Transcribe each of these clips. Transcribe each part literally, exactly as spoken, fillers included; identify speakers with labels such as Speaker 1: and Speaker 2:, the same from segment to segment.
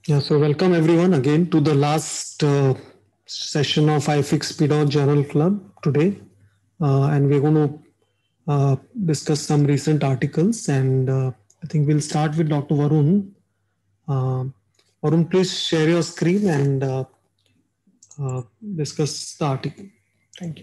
Speaker 1: Yeah, so welcome everyone again to the last uh, session of iFix Speedo Journal Club today. Uh, and we're going to uh, discuss some recent articles. And uh, I think we'll start with Doctor Varun. Uh, Varun, please share your screen and uh, uh, discuss the article. Thank you.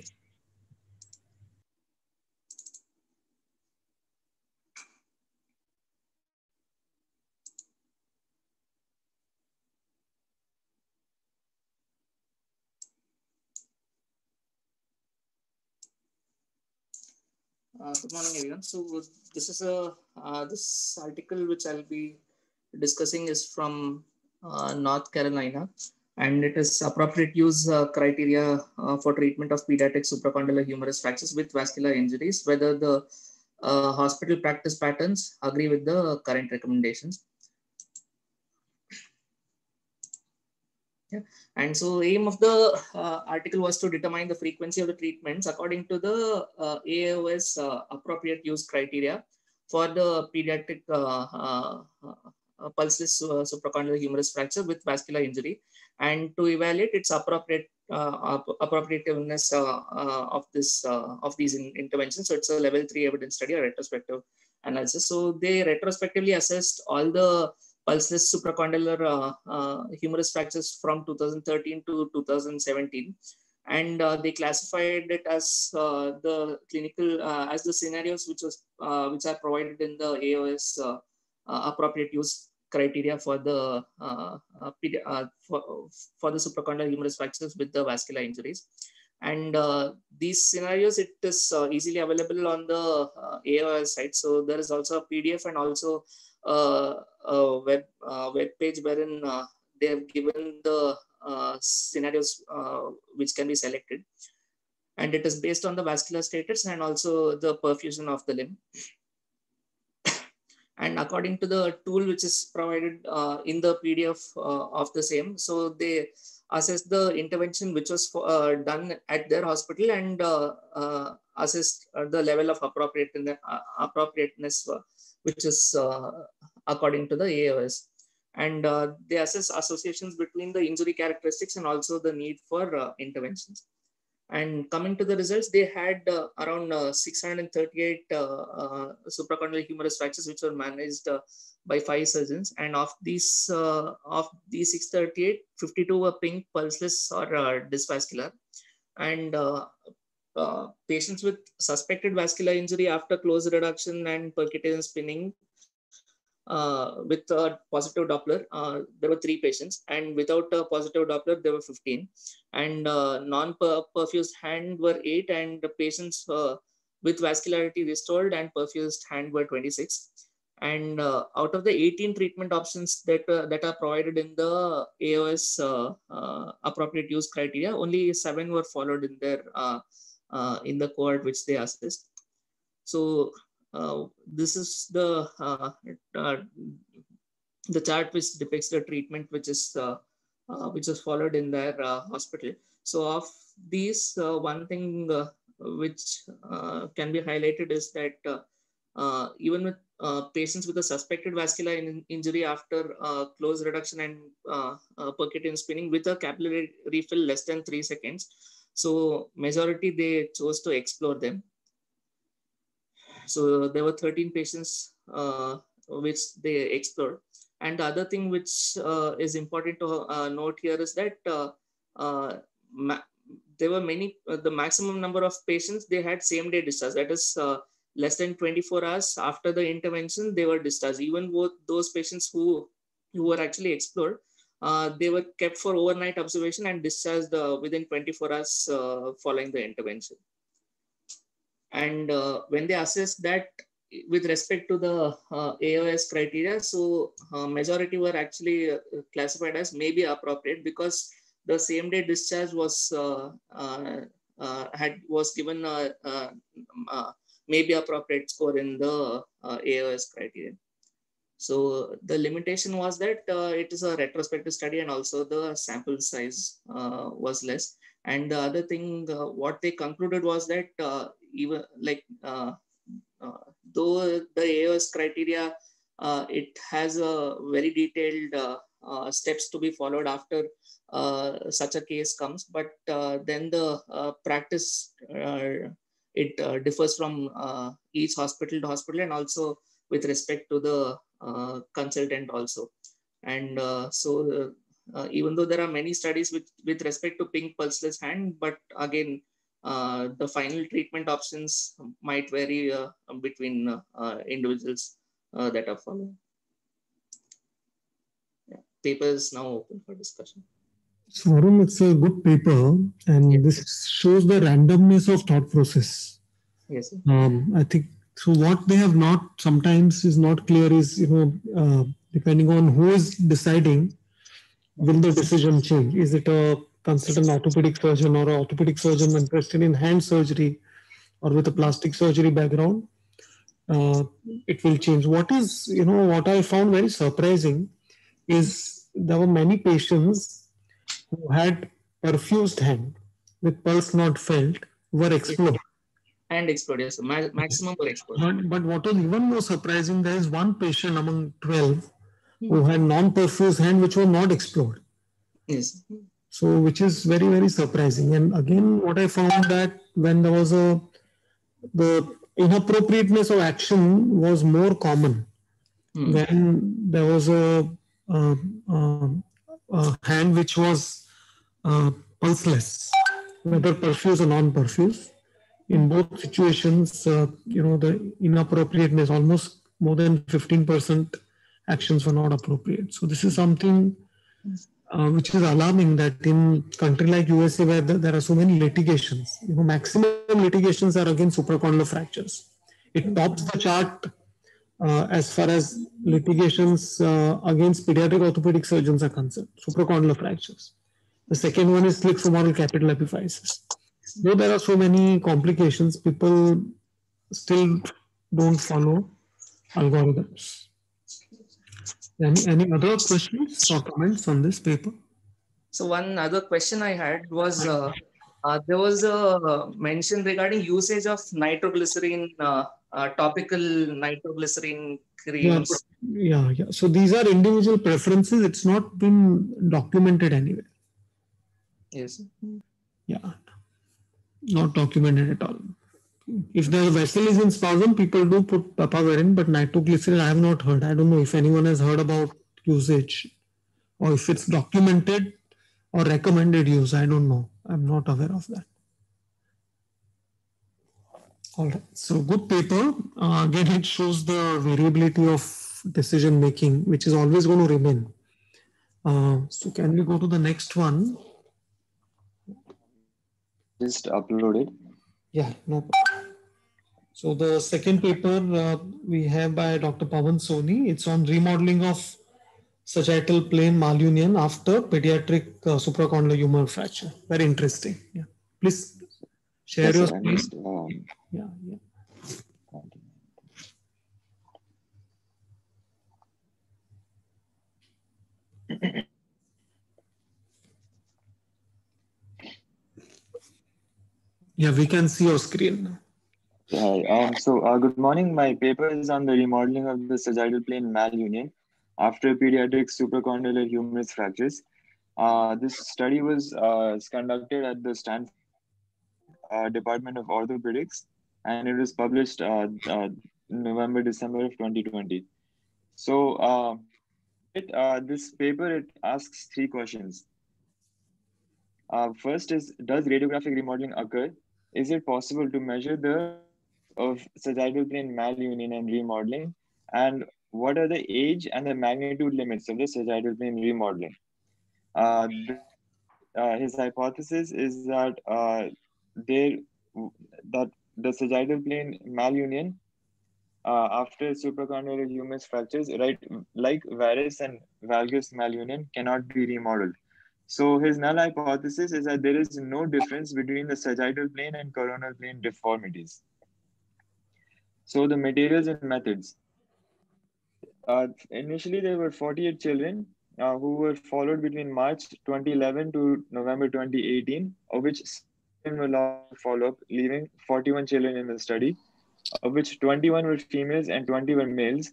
Speaker 2: Uh, good morning, everyone. So this is a uh, this article which I'll be discussing is from uh, North Carolina, and it is appropriate use uh, criteria uh, for treatment of pediatric supracondylar humerus fractures with vascular injuries, whether the uh, hospital practice patterns agree with the current recommendations. Yeah. And so aim of the uh, article was to determine the frequency of the treatments according to the uh, A A O S uh, appropriate use criteria for the pediatric uh, uh, uh, pulseless uh, supracondylar humerus fracture with vascular injury, and to evaluate its appropriate uh, appropriativeness uh, uh, of this uh, of these in interventions. So it's a level three evidence study, a retrospective analysis. So they retrospectively assessed all the pulseless supracondylar uh, uh, humerus fractures from two thousand thirteen to two thousand seventeen, and uh, they classified it as uh, the clinical uh, as the scenarios which was uh, which are provided in the A O S uh, uh, appropriate use criteria for the uh, uh, uh, for, for the supracondylar humerus fractures with the vascular injuries. And uh, these scenarios, it is uh, easily available on the uh, A O S site. So there is also a P D F and also uh, a web uh, web page wherein uh, they have given the uh, scenarios uh, which can be selected, and it is based on the vascular status and also the perfusion of the limb. And according to the tool which is provided uh, in the P D F uh, of the same, so they assess the intervention which was for, uh, done at their hospital and uh, uh, assess uh, the level of appropriateness, uh, appropriateness uh, which is uh, according to the A O S. And uh, they assess associations between the injury characteristics and also the need for uh, interventions. And coming to the results, they had uh, around uh, six hundred thirty-eight uh, uh, supracondylar humerus fractures which were managed uh, by five surgeons. And of these, uh, of these six hundred thirty-eight, fifty-two were pink, pulseless, or uh, dysvascular. And uh, uh, patients with suspected vascular injury after close reduction and percutaneous spinning uh, with a positive Doppler, uh, there were three patients, and without a positive Doppler, there were fifteen. And uh, non-perfused hand were eight, and the patients uh, with vascularity restored and perfused hand were twenty-six. And uh, out of the eighteen treatment options that uh, that are provided in the A O S uh, uh, appropriate use criteria, only seven were followed in their uh, uh, in the cohort which they assessed. So uh, this is the uh, uh, the chart which depicts the treatment which is uh, uh, which is followed in their uh, hospital. So of these, uh, one thing uh, which uh, can be highlighted is that uh, uh, even with uh, patients with a suspected vascular in injury after uh, close reduction and uh, uh, percutaneous spinning with a capillary refill less than three seconds, so majority they chose to explore them. So there were thirteen patients uh, which they explored. And the other thing which uh, is important to uh, note here is that uh, uh, there were many, uh, the maximum number of patients, they had same day discharge. That is uh, less than twenty-four hours after the intervention, they were discharged. Even both those patients who, who were actually explored, uh, they were kept for overnight observation and discharged uh, within twenty-four hours uh, following the intervention. And uh, when they assess that with respect to the uh, A O S criteria, so uh, majority were actually uh, classified as maybe appropriate because the same day discharge was uh, uh, uh, had was given a, a, a maybe appropriate score in the uh, A O S criteria. So the limitation was that uh, it is a retrospective study and also the sample size uh, was less. And the other thing, uh, what they concluded was that uh, even like uh, uh, though the A O S criteria, uh, it has a very detailed uh, uh, steps to be followed after uh, such a case comes. But uh, then the uh, practice, uh, it uh, differs from uh, each hospital to hospital, and also with respect to the uh, consultant also. And uh, so uh, even though there are many studies with, with respect to pink pulseless hand, but again, uh, the final treatment options might vary uh, between uh, uh, individuals uh, that are following. Yeah. Paper is now open for discussion.
Speaker 1: So, Varun, it's a good paper, and
Speaker 2: Yes.
Speaker 1: this shows the randomness of thought process.
Speaker 2: Yes.
Speaker 1: Um, I think so. What they have not sometimes is not clear is, you know, uh, depending on who is deciding, will the decision change? Is it a consultant orthopedic surgeon or an orthopedic surgeon interested in hand surgery or with a plastic surgery background? Uh, it will change. What is, you know, what I found very surprising is there were many patients who had perfused hand with pulse not felt were explored.
Speaker 2: And explode, yes. Ma maximum were explored.
Speaker 1: But, but what was even more surprising, there is one patient among twelve
Speaker 2: Hmm.
Speaker 1: who had non-perfused hand which were not explored.
Speaker 2: Yes.
Speaker 1: So, which is very, very surprising. And again, what I found that when there was a, the inappropriateness of action was more common
Speaker 2: Hmm.
Speaker 1: when there was a, a, a, a hand which was uh, pulseless, whether perfused or non-perfused. In both situations, uh, you know, the inappropriateness, almost more than fifteen percent actions were not appropriate. So this is something uh, which is alarming, that in country like U S A, where the, there are so many litigations, you know, maximum litigations are against supracondylar fractures. It tops the chart uh, as far as litigations uh, against pediatric orthopedic surgeons are concerned, supracondylar fractures. The second one is flexomoral capital epiphysis. Though there are so many complications, people still don't follow algorithms. Any, any other questions or comments on this paper?
Speaker 2: So one other question I had was, uh, uh, there was a mention regarding usage of nitroglycerin, uh, uh, topical nitroglycerin
Speaker 1: Yeah,
Speaker 2: creams.
Speaker 1: yeah, yeah. So these are individual preferences. It's not been documented anywhere.
Speaker 2: Yes.
Speaker 1: Yeah, not documented at all. If the vessel is in spasm, people do put papaverine, but nitroglycerin I have not heard. I don't know if anyone has heard about usage or if it's documented or recommended use. I don't know. I'm not aware of that. All right. So good paper. Uh, again, it shows the variability of decision making, which is always going to remain. Uh, so can we go to the next one?
Speaker 3: Just uploaded.
Speaker 1: Yeah, no problem. So the second paper uh, we have by Doctor Pawan Soni. It's on remodeling of sagittal plane malunion after pediatric uh, supracondylar humeral fracture. Very interesting. Yeah. Please share
Speaker 3: Yes,
Speaker 1: your
Speaker 3: sir. I'm
Speaker 1: screen.
Speaker 3: just um,
Speaker 1: Yeah, yeah. Yeah, we can see your screen.
Speaker 3: Hi. Um, so, uh, good morning. My paper is on the remodeling of the sagittal plane malunion after pediatric supracondylar humerus fractures. Uh, this study was uh, conducted at the Stanford uh, Department of Orthopedics, and it was published uh, uh, November, December of twenty twenty. So, uh, it, uh, this paper, it asks three questions. Uh, first is, does radiographic remodeling occur? Is it possible to measure the of sagittal plane malunion and remodeling? And what are the age and the magnitude limits of the sagittal plane remodeling? Uh, the, uh, his hypothesis is that uh, there that the sagittal plane malunion uh, after supracondylar humerus fractures, right, like varus and valgus malunion, cannot be remodeled. So his null hypothesis is that there is no difference between the sagittal plane and coronal plane deformities. So the materials and methods. Uh, initially, there were forty-eight children uh, who were followed between March twenty eleven to November twenty eighteen, of which seven were lost follow-up, leaving forty-one children in the study, of which twenty-one were females and twenty were males.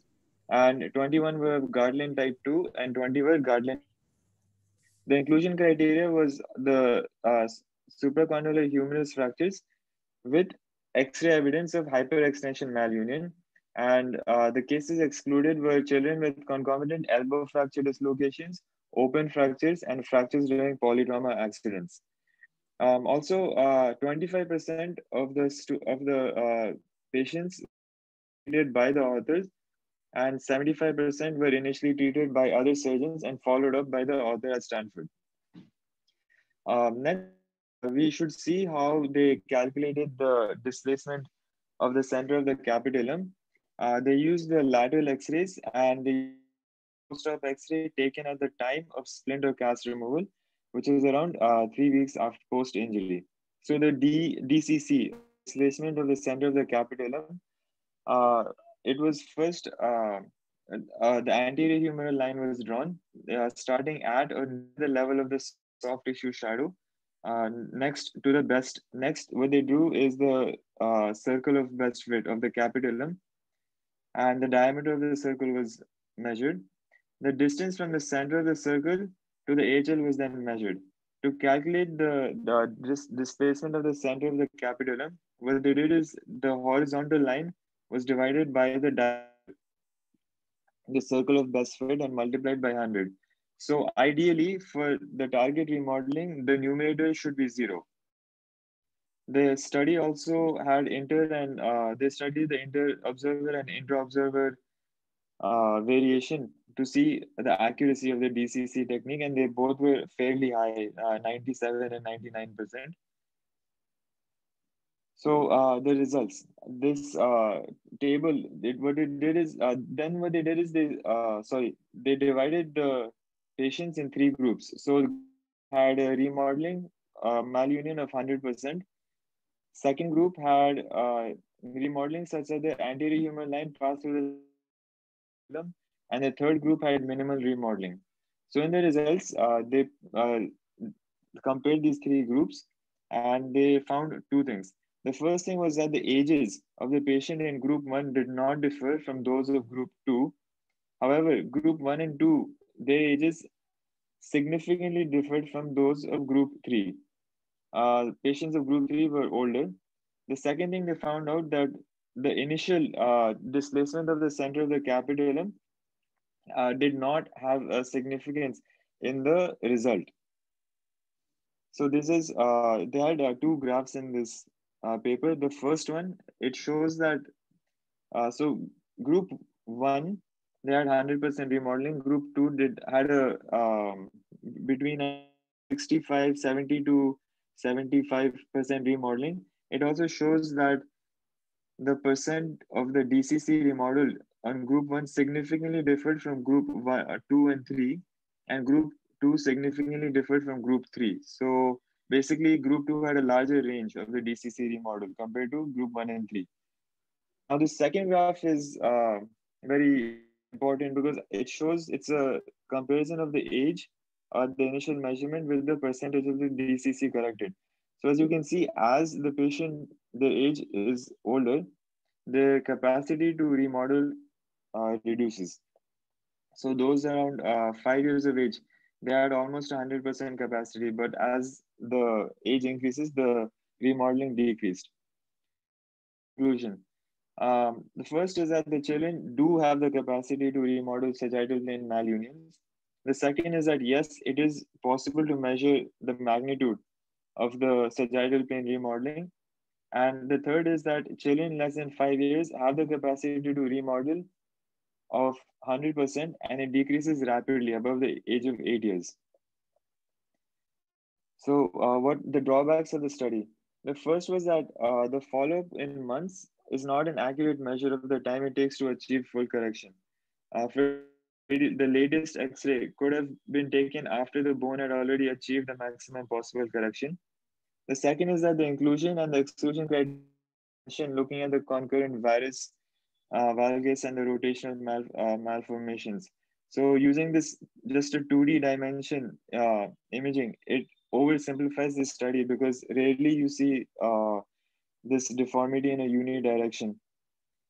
Speaker 3: and twenty-one were Gardland type two, and twenty were Gardland. The inclusion criteria was the uh, supracondylar humerus fractures with X-ray evidence of hyperextension malunion, and uh, the cases excluded were children with concomitant elbow fracture dislocations, open fractures, and fractures during polytrauma accidents. Um, also, uh, twenty-five percent of the of the uh, patients treated by the authors, and seventy-five percent were initially treated by other surgeons and followed up by the author at Stanford. Um, next, uh, we should see how they calculated the displacement of the center of the capitulum. Uh, they used the lateral X-rays and the post-op X-ray taken at the time of splint or cast removal, which is around uh, three weeks after post-injury. So the D, DCC, displacement of the center of the capitulum, uh, it was first, uh, uh, the anterior humeral line was drawn, uh, starting at or near the level of the soft tissue shadow. Uh, next to the best, next what they drew is the uh, circle of best fit of the capitulum, and the diameter of the circle was measured. The distance from the center of the circle to the H L was then measured. To calculate the, the dis displacement of the center of the capitulum, what they did is the horizontal line was divided by the diameter, the circle of best fit, and multiplied by one hundred. So ideally, for the target remodeling, the numerator should be zero. The study also had inter and uh, they studied the inter observer and intra observer uh, variation to see the accuracy of the D C C technique, and they both were fairly high, uh, ninety-seven and ninety-nine percent. So uh, the results, this uh, table, it, what it did is, uh, then what they did is they, uh, sorry, they divided the patients in three groups. So had a remodeling uh, malunion of one hundred percent. Second group had uh, remodeling such that the anterior humeral line passed through the capitulum, and the third group had minimal remodeling. So in the results, uh, they uh, compared these three groups, and they found two things. The first thing was that the ages of the patient in group one did not differ from those of group two. However, group one and two, their ages significantly differed from those of group three. Uh, patients of group three were older. The second thing they found out that the initial uh, displacement of the center of the capitulum uh, did not have a significance in the result. So this is, uh, they had uh, two graphs in this uh, paper. The first one, it shows that, uh, so group one, they had one hundred percent remodeling. Group two did had a, um, between sixty-five, seventy to seventy-five percent remodeling. It also shows that the percent of the D C C remodeled on group one significantly differed from group one, uh, two and three, and group two significantly differed from group three. So basically, group two had a larger range of the D C C remodel compared to group one and three. Now, the second graph is uh, very important because it shows it's a comparison of the age or the initial measurement with the percentage of the D C C corrected. So as you can see, as the patient, the age is older, the capacity to remodel uh, reduces. So those around uh, five years of age, they had almost one hundred percent capacity, but as the age increases, the remodeling decreased. Conclusion. Um, the first is that the children do have the capacity to remodel sagittal plane malunions. The second is that yes, it is possible to measure the magnitude of the sagittal plane remodeling. And the third is that children less than five years have the capacity to remodel of one hundred percent, and it decreases rapidly above the age of eight years. So uh, what the drawbacks of the study? The first was that uh, the follow-up in months is not an accurate measure of the time it takes to achieve full correction. Uh, for the latest X-ray could have been taken after the bone had already achieved the maximum possible correction. The second is that the inclusion and the exclusion criteria looking at the concurrent varus, uh, valgus, and the rotational mal, uh, malformations. So using this just a two D dimension uh, imaging, it oversimplifies this study because rarely you see uh, this deformity in a unidirection.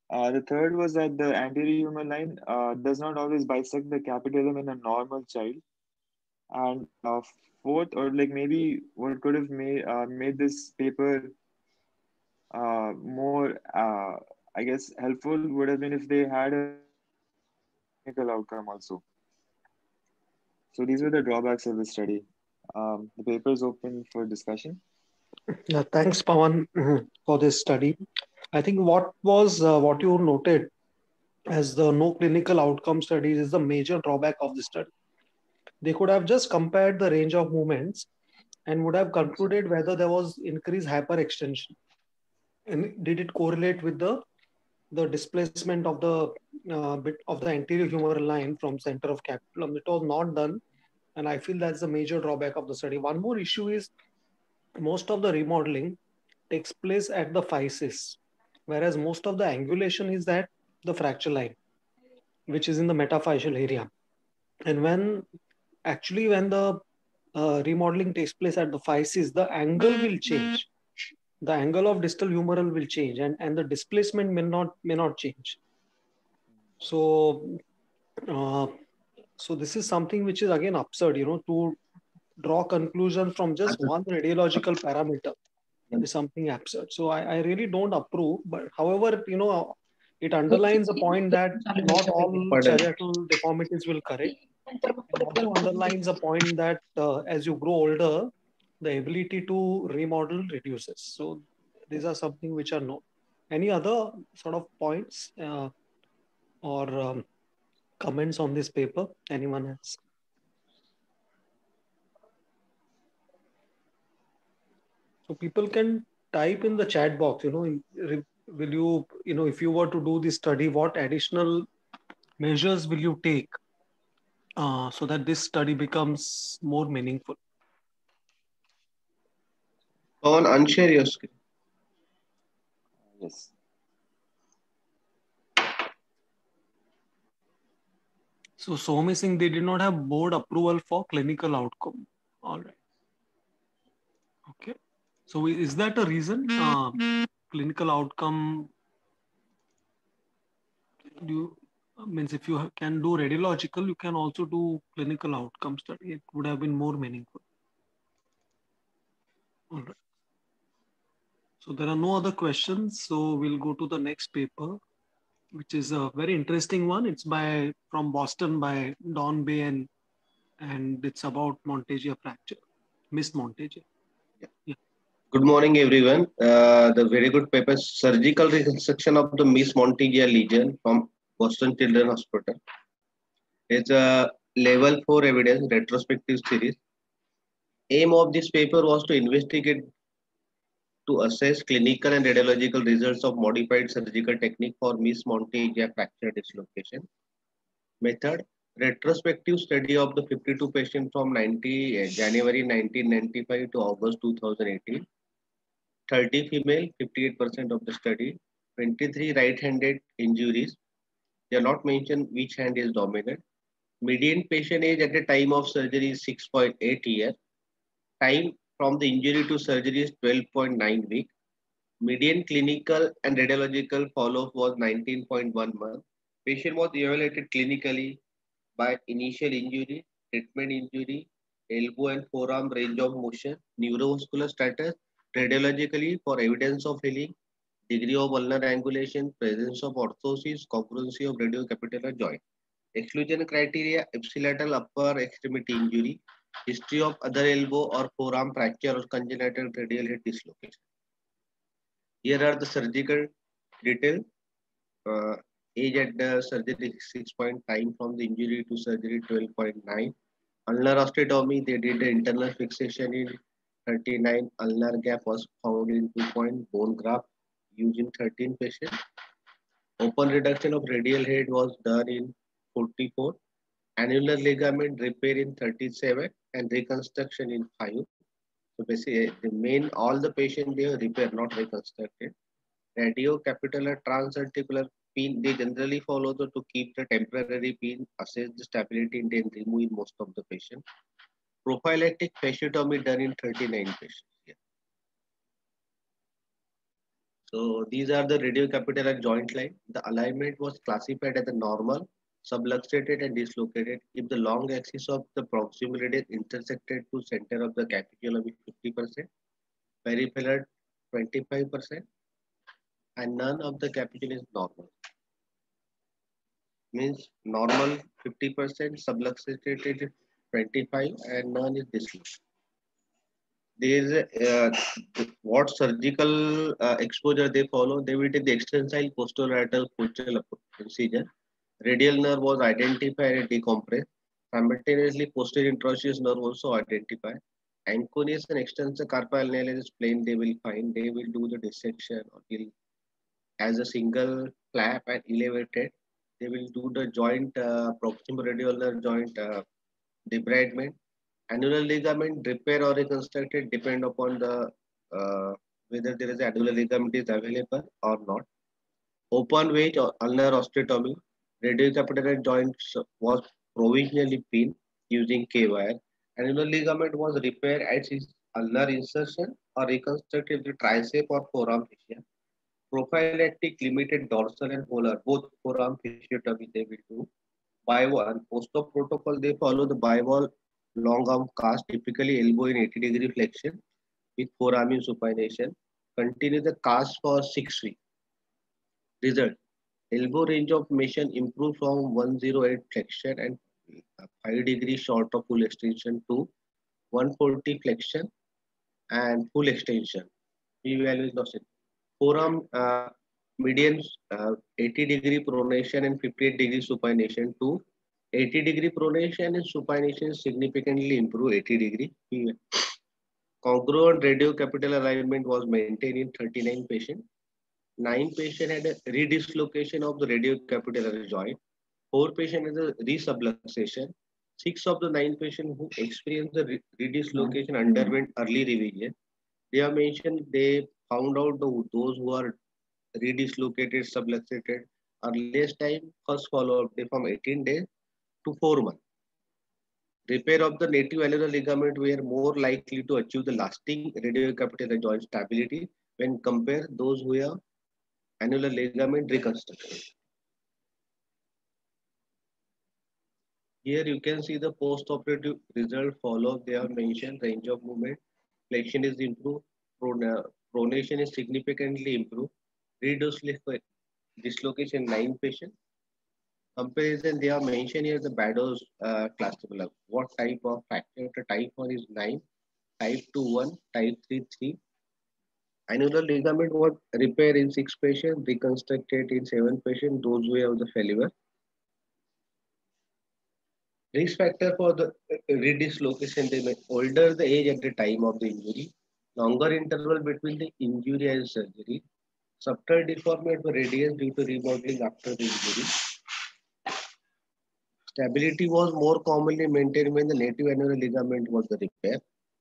Speaker 3: Uh, the third was that the anterior humeral line uh, does not always bisect the capitulum in a normal child. And uh, fourth, or like maybe what could have made uh, made this paper uh, more, uh, I guess, helpful would have been if they had a clinical outcome also. So these were the drawbacks of the study. Um, the paper is open for discussion.
Speaker 1: Yeah, thanks, Pawan, for this study. I think what was uh, what you noted as the no clinical outcome studies is the major drawback of the study. They could have just compared the range of movements and would have concluded whether there was increased hyperextension and did it correlate with the the displacement of the uh, bit of the anterior humeral line from center of capitulum. It was not done, and I feel that's the major drawback of the study. One more issue is most of the remodeling takes place at the physis, whereas most of the angulation is at the fracture line, which is in the metaphyseal area. And when actually when the uh, remodeling takes place at the physis, the angle will change. The angle of distal humeral will change, and, and the displacement may not may not change. So, uh, so this is something which is again absurd. You know, to draw conclusions from just one radiological parameter is something absurd. So I, I really don't approve. But however, you know, it underlines the point that not all chariacal deformities will correct. And also underlines a point that uh, as you grow older, the ability to remodel reduces. So these are something which are known. Any other sort of points uh, or um, comments on this paper? Anyone else? So people can type in the chat box, you know, in, will you, you know, if you were to do this study, what additional measures will you take uh, so that this study becomes more meaningful?
Speaker 4: Pawan, unshare your screen.
Speaker 3: Yes.
Speaker 1: So Soumi Singh, they did not have board approval for clinical outcome. All right. Okay. So is that a reason? Uh, clinical outcome, do you, means if you can do radiological, you can also do clinical outcome study. It would have been more meaningful. All right. So there are no other questions. So we'll go to the next paper, which is a very interesting one. It's by from Boston by Don Bay and and it's about Monteggia fracture, Miss Monteggia.
Speaker 4: Yeah. Yeah. Good morning, everyone. Uh, the very good paper, surgical reconstruction of the Miss Monteggia lesion from Boston Children's Hospital. It's a level four evidence retrospective series. Aim of this paper was to investigate to assess clinical and radiological results of modified surgical technique for Miss Monteggia fracture dislocation. Method, retrospective study of the fifty-two patients from January nineteen ninety-five to August two thousand eighteen. thirty female, fifty-eight percent of the study. twenty-three right-handed injuries. They are not mentioned which hand is dominant. Median patient age at the time of surgery is six point eight years. Time from the injury to surgery is twelve point nine weeks. Median clinical and radiological follow-up was nineteen point one months. Patient was evaluated clinically by initial injury, treatment injury, elbow and forearm range of motion, neurovascular status, radiologically for evidence of healing, degree of ulnar angulation, presence of orthosis, congruency of radiocapitular joint. Exclusion criteria, ipsilateral upper extremity injury, history of other elbow or forearm fracture or congenital radial head dislocation. Here are the surgical details. Uh, age at the surgery six point, time from the injury to surgery twelve point nine. Ulnar osteotomy, they did the internal fixation in thirty-nine. Ulnar gap was found in two point. Bone graft used in thirteen patients. Open reduction of radial head was done in forty-four. Annular ligament repair in thirty-seven and reconstruction in five. So basically, the main, all the patients they are repair, not reconstructed. Radiocapitular transarticular pin, they generally follow the, to keep the temporary pin, assess the stability, and then remove in most of the patients. Prophylactic fasciotomy done in thirty-nine patients. Yeah. So these are the radiocapitellar joint line. The alignment was classified as a normal, subluxated and dislocated if the long axis of the proximal radius intersected to center of the capitulum is fifty percent, peripheral twenty-five percent, and none of the capitulum is normal. Means normal fifty percent, subluxated twenty-five, and none is dislocated. There is a, uh, what surgical uh, exposure they follow. They will take the extensile posterolateral punctal procedure. Radial nerve was identified and decompressed. Simultaneously, posterior interosseous nerve also identified. Anconeus and extensor carpal analysis plane they will find. They will do the dissection or will as a single flap and elevated. They will do the joint uh, proximal radial nerve joint uh, debridement. Annular ligament repair or reconstructed depend upon the uh, whether there is annular ligament is available or not. Open wedge or ulnar osteotomy, radiocapitellar joints was provisionally pinned using K-wire. Annular ligament was repaired at its ulnar insertion or reconstructed the tricep or forearm fascia. Prophylactic limited dorsal and polar, both forearm fasciotomy they will do. Biwall, post-op protocol, they follow the biwall long arm cast, typically elbow in eighty degree flexion with forearm in supination. Continue the cast for six weeks. Result, elbow range of motion improved from one oh eight flexion and five degree short of full extension to one forty flexion and full extension. P value is not set. Forearm uh, median uh, eighty degree pronation and fifty-eight degree supination to eighty degree pronation and supination significantly improve eighty degree. Congruent radiocapitellar alignment was maintained in thirty-nine patients. Nine patients had a redislocation of the radiocapitellar joint. Four patients had a resubluxation. Six of the nine patients who experienced the redislocation underwent early revision. They are mentioned, they found out the, those who are redislocated, subluxated, earliest time, first follow-up day from eighteen days to four months. Repair of the native annular ligament were more likely to achieve the lasting radiocapitellar joint stability when compared those who have annular ligament reconstruction. Here you can see the post-operative result follow-up. They have mentioned range of movement, flexion is improved, pronation is significantly improved, redislocation nine patients. Comparison, they are mentioned here the Bado's uh, classification. What type of fracture? Type one is nine, type two one, type three three. Annular ligament was repaired in six patients, reconstructed in seven patients, those who have the failure. Risk factor for the redislocation, they may older the age at the time of the injury, longer interval between the injury and surgery, subtle deformity for radius due to remodeling after the injury. Stability was more commonly maintained when the native annular ligament was the repair.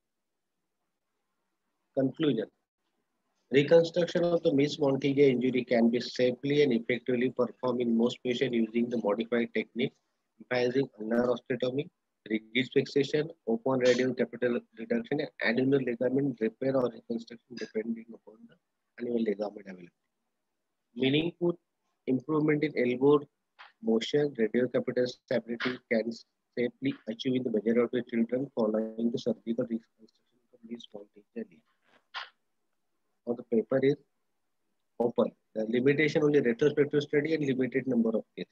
Speaker 4: Conclusion. Reconstruction of the Mees Montigia injury can be safely and effectively performed in most patients using the modified technique, emphasizing ulnar osteotomy, rigid fixation, open radiocapitellar reduction, and annular ligament repair or reconstruction depending upon the annular ligament availability. Meaningful improvement in elbow motion, radiocapitellar stability can safely achieve in the majority of the children following the surgical reconstruction of Mees Montigia lesion. Now the paper is open. The limitation only retrospective study and limited number of cases.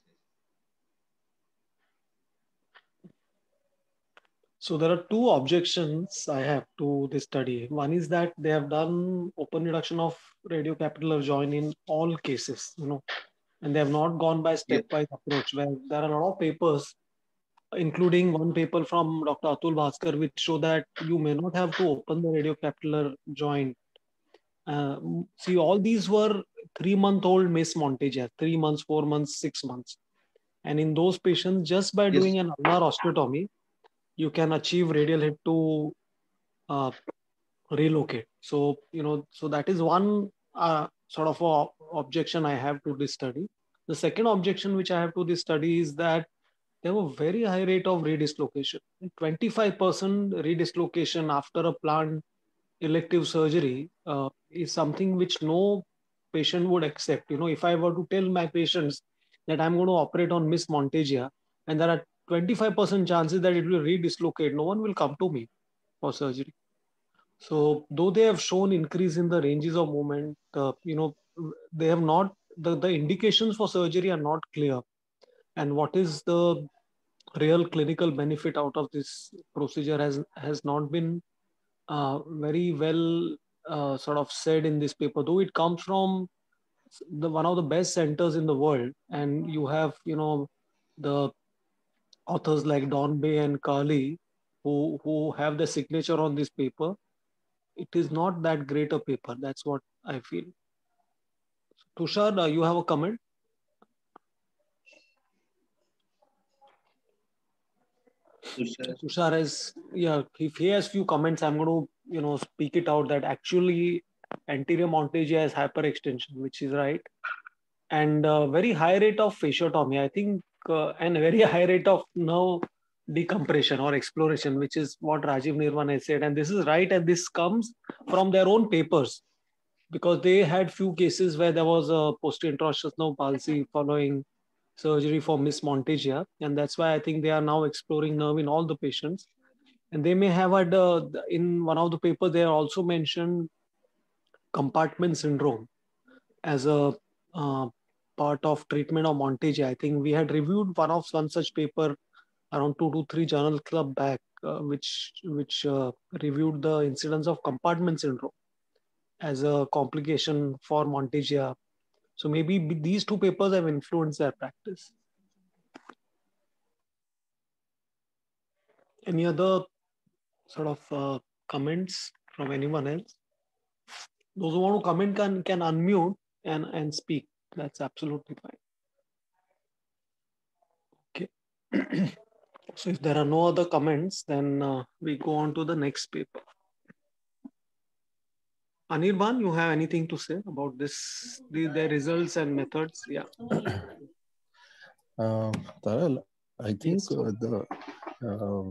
Speaker 1: So there are two objections I have to this study. One is that they have done open reduction of radiocapitellar joint in all cases, you know, and they have not gone by stepwise yes. approach. Where there are a lot of papers, including one paper from Doctor Atul Bhaskar, which show that you may not have to open the radiocapitellar joint. Uh, see, all these were three-month-old Mees Montigia, three months, four months, six months. And in those patients, just by yes. doing an ulnar osteotomy, you can achieve radial head to uh, relocate. So, you know, so that is one uh, sort of a objection I have to this study. The second objection which I have to this study is that there were very high rate of redislocation. twenty-five percent redislocation after a planned elective surgery uh, is something which no patient would accept. You know, if I were to tell my patients that I'm going to operate on Miss Monteggia, and there are twenty-five percent chances that it will re-dislocate, no one will come to me for surgery. So though they have shown increase in the ranges of movement, uh, you know, they have not, the, the indications for surgery are not clear. And what is the real clinical benefit out of this procedure has, has not been uh, very well uh, sort of said in this paper, though it comes from the one of the best centers in the world. And you have, you know, the authors like Don Bay and Carley who, who have the signature on this paper. It is not that great a paper. That's what I feel. Tushar, uh, you have a comment?
Speaker 4: Tushar.
Speaker 1: Tushar has, yeah, if he has few comments, I'm going to, you know, speak it out that actually anterior Monteggia has hyperextension, which is right. And uh, very high rate of fasciotomy, I think, uh, and a very high rate of nerve decompression or exploration, which is what Rajiv Nirvan has said. And this is right. And this comes from their own papers, because they had few cases where there was a posterior interosseous nerve palsy following surgery for Miss Monteggia. And that's why I think they are now exploring nerve in all the patients. And they may have had, uh, in one of the papers, they also mentioned compartment syndrome as a uh, part of treatment of Monteggia. I think we had reviewed one of one such paper around two to three journal club back, uh, which which uh, reviewed the incidence of compartment syndrome as a complication for Monteggia. So maybe these two papers have influenced their practice. Any other sort of uh, comments from anyone else? Those who want to comment can, can unmute and, and speak. That's absolutely fine. Okay. So if there are no other comments, then uh, we go on to the next paper. Anirban, you have anything to say about this, the, their results and methods? Yeah.
Speaker 5: Uh, Taral, I think
Speaker 1: Yes.
Speaker 5: uh, the uh,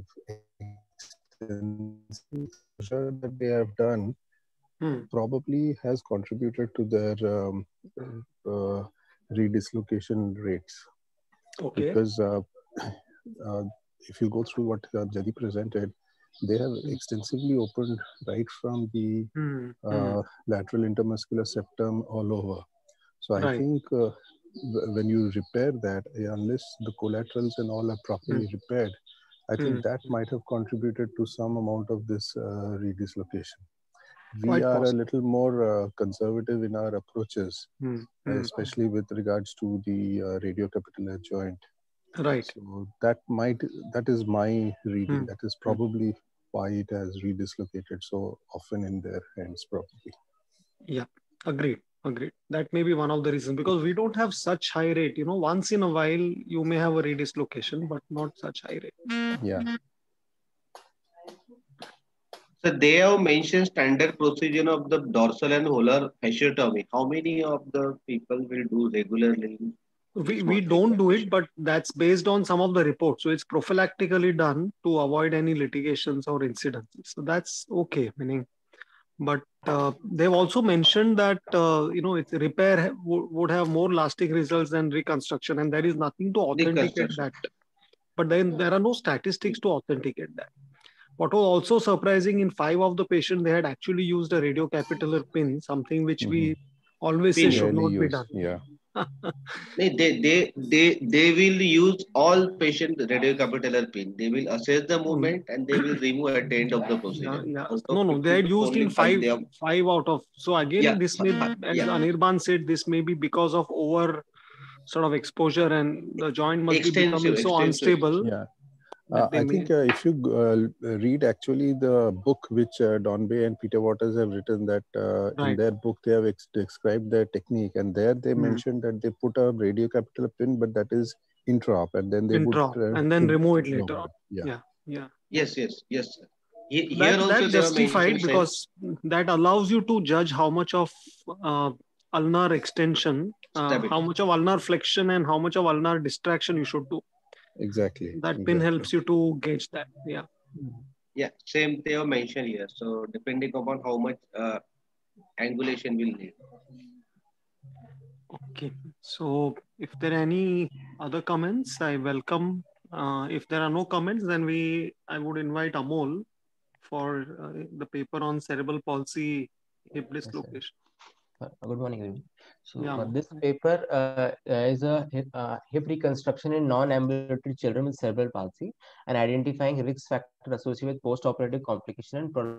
Speaker 5: exposure that they have done
Speaker 1: Hmm.
Speaker 5: probably has contributed to their um, uh, redislocation rates.
Speaker 1: Okay.
Speaker 5: Because uh, uh, if you go through what uh, Jadi presented, they have extensively opened right from the
Speaker 1: Hmm.
Speaker 5: uh, lateral intermuscular septum all over. So I
Speaker 1: Right.
Speaker 5: think uh, when you repair that, unless the collaterals and all are properly
Speaker 1: Hmm.
Speaker 5: repaired, I think
Speaker 1: Hmm.
Speaker 5: that might have contributed to some amount of this uh, redislocation. We
Speaker 1: Quite
Speaker 5: are
Speaker 1: possible.
Speaker 5: a little more uh, conservative in our approaches,
Speaker 1: Hmm. Hmm.
Speaker 5: especially with regards to the uh, radiocapitellar joint.
Speaker 1: Right.
Speaker 5: So that might, that is my reading.
Speaker 1: Hmm.
Speaker 5: That is probably why it has redislocated so often in their hands, probably.
Speaker 1: Yeah, agreed. Agreed. That may be one of the reasons, because we don't have such high rate. You know, once in a while you may have a redislocation, but not such high rate.
Speaker 5: Yeah.
Speaker 4: So they have mentioned standard procedure of the dorsal and volar fasciotomy. How many of the people will do regularly?
Speaker 1: We, we don't do it, but that's based on some of the reports. So it's prophylactically done to avoid any litigations or incidences. So that's okay, meaning. But uh, they've also mentioned that, uh, you know, it's repair would have more lasting results than reconstruction, and there is nothing to authenticate that. But then there are no statistics to authenticate that. What was also surprising, in five of the patients, they had actually used a radiocapitellar pin, something which mm-hmm. we always pin say should not use. Be done.
Speaker 5: Yeah.
Speaker 4: they, they, they, they will use all patient radiocapitellar pin. They will assess the movement mm-hmm. and they will remove at the end of the procedure.
Speaker 1: Yeah, yeah. No, no, they had used in five, five, five out of. So again, yeah. this may, as yeah. Anirban said, this may be because of over sort of exposure and the joint must extensive, be becoming so unstable.
Speaker 5: Yeah. Uh, I think uh, if you uh, read actually the book which uh, Don Bay and Peter Waters have written, that uh, right. in their book they have ex described their technique, and there they mm. mentioned that they put a radiocapitellar pin, but that is intra-op, and then they
Speaker 1: intra
Speaker 5: would uh,
Speaker 1: and then remove it later on.
Speaker 5: Yeah.
Speaker 1: yeah, yeah.
Speaker 4: Yes, yes, yes. Here
Speaker 1: that,
Speaker 4: also
Speaker 1: that justified because sense. That allows you to judge how much of uh, ulnar extension, uh, how much of ulnar flexion, and how much of ulnar distraction you should do.
Speaker 5: Exactly.
Speaker 1: That
Speaker 5: exactly.
Speaker 1: pin helps you to gauge that. Yeah.
Speaker 4: Yeah, same they have mentioned here. So depending upon how much uh, angulation will need.
Speaker 1: Okay, so if there are any other comments, I welcome. Uh, if there are no comments, then we I would invite Amol for uh, the paper on cerebral palsy hip dislocation.
Speaker 6: Yes, uh, good morning, everyone. So
Speaker 1: Yeah.
Speaker 6: uh, this paper uh, is a hip, uh, hip reconstruction in non-ambulatory children with cerebral palsy and identifying risk factor associated with post-operative complication and prolonged.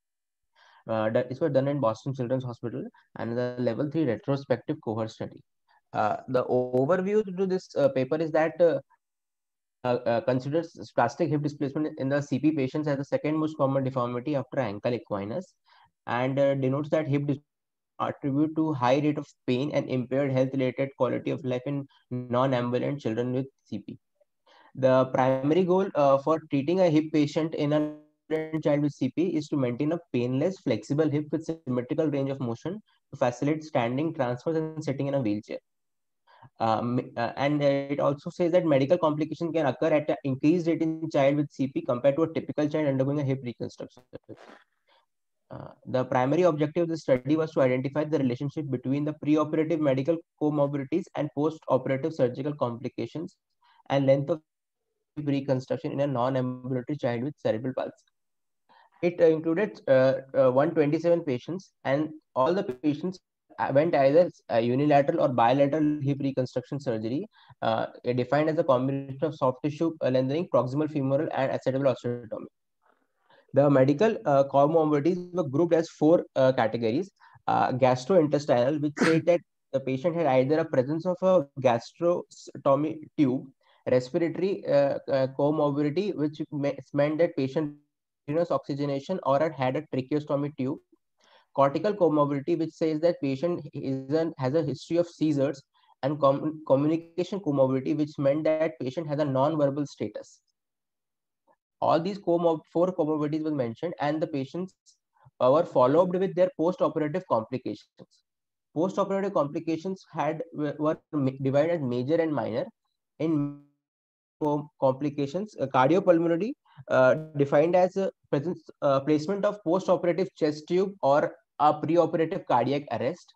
Speaker 6: Uh, that is done in Boston Children's Hospital and the level three retrospective cohort study. Uh, the overview to this uh, paper is that uh, uh, uh, considers spastic hip displacement in the C P patients as the second most common deformity after ankle equinus, and uh, denotes that hip displacement attribute to high rate of pain and impaired health-related quality of life in non-ambulant children with C P. The primary goal uh, for treating a hip patient in a non-ambulant child with C P is to maintain a painless, flexible hip with symmetrical range of motion to facilitate standing, transfers, and sitting in a wheelchair. Um, uh, and it also says that medical complication can occur at an increased rate in child with C P compared to a typical child undergoing a hip reconstruction. Uh, the primary objective of the study was to identify the relationship between the preoperative medical comorbidities and post-operative surgical complications and length of reconstruction in a non-ambulatory child with cerebral palsy. It uh, included uh, uh, one hundred twenty-seven patients, and all the patients went either uh, unilateral or bilateral hip reconstruction surgery, uh, defined as a combination of soft tissue uh, lengthening, proximal femoral, and acetabular osteotomy. The medical uh, comorbidities were grouped as four uh, categories. Uh, gastrointestinal, which said that the patient had either a presence of a gastrostomy tube, respiratory uh, uh, comorbidity, which meant that patient continuous oxygenation or had had a tracheostomy tube, cortical comorbidity, which says that patient is an, has a history of seizures, and com communication comorbidity, which meant that patient has a non-verbal status. All these comor four comorbidities were mentioned, and the patients uh, were followed with their post-operative complications. Post-operative complications had were divided as major and minor. In complications, uh, cardiopulmonary, uh, defined as a presence uh, placement of post-operative chest tube or a preoperative cardiac arrest.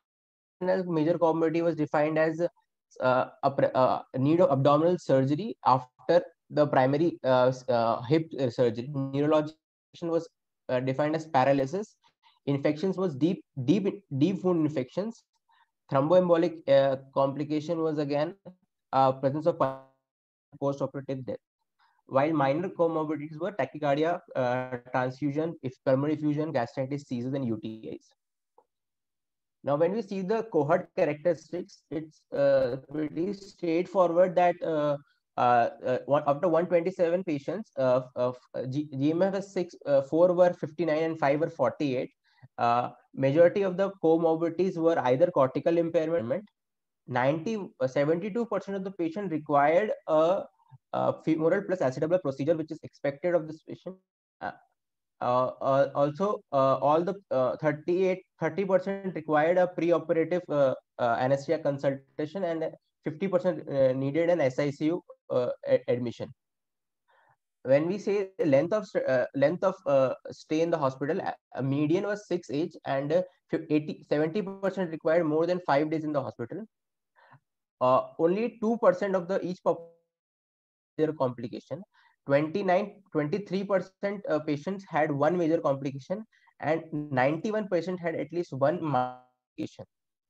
Speaker 6: Major comorbidity was defined as uh, a uh, need of abdominal surgery after the primary uh, uh, hip surgery. Neurological was uh, defined as paralysis. Infections was deep, deep, deep wound infections. Thromboembolic uh, complication was again uh, presence of post-operative death. While minor comorbidities were tachycardia, uh, transfusion, if pulmonary effusion, gastritis, seizures, and U T Is. Now, when we see the cohort characteristics, it's uh, pretty straightforward that uh, uh, uh, one, after one hundred twenty-seven patients, uh, uh, G M F has six, uh, four were fifty-nine and five were forty-eight. Uh, majority of the comorbidities were either cortical impairment. ninety, seventy-two percent of the patient required a, a femoral plus acetabular procedure, which is expected of this patient. Uh, uh, uh, also, uh, all the uh, thirty-eight, thirty percent required a preoperative uh, uh, anesthesia consultation, and fifty percent uh, needed an S I C U uh, admission. When we say length of uh, length of uh, stay in the hospital, a median was six age, and uh, eighty, seventy percent required more than five days in the hospital. Uh, only two percent of the each major complication. twenty-nine, twenty-three percent uh, patients had one major complication, and ninety-one percent had at least one complication.